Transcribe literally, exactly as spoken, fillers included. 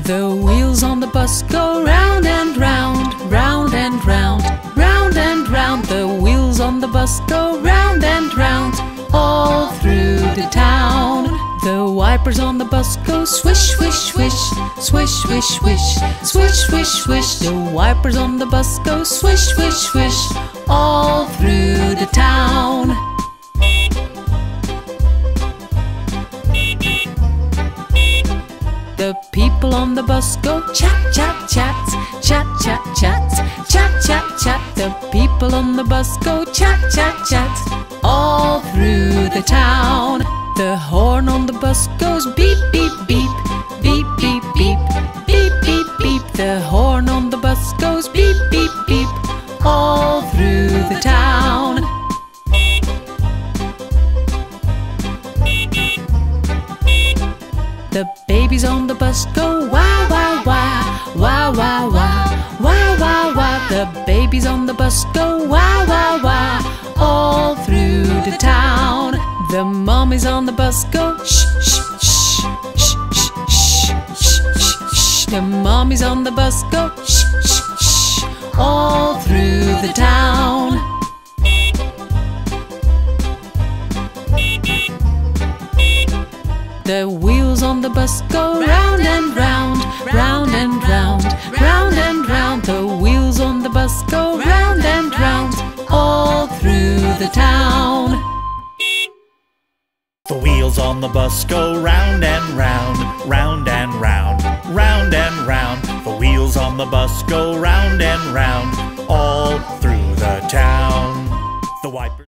The wheels on the bus go round and round, round and round, round and round. The wheels on the bus go round and round, all through the town. The wipers on the bus go swish, swish, swish, swish, swish, swish, swish, swish, swish. The wipers on the bus go swish, swish, swish, all through the town. The people on the bus go chat, chat, chat, chat, chat, chat, chat, chat, chat. The people on the bus go chat, chat, chat, all through the town. The horn on the bus goes beep, beep, beep, beep, beep, beep, beep, beep, beep. The horn on the bus goes beep, beep, beep, all through the town. The babies on the bus go wah, wah, wah, wah, wah, wah, wah, wah, wah. The babies on the bus go wah, wah, wah, all through the town. The mummies on the bus go shh, shh, shh, shh, shh, shh, shh, shh. The mummies on the bus go shh, shh, shh, all through the town. The wheels on the bus go round and round, round and round, round and round. The wheels on the bus go round and round, all through the town. The wheels on the bus go round and round, round and round, round and round. The wheels on the bus go round and round, all through the town. The wipers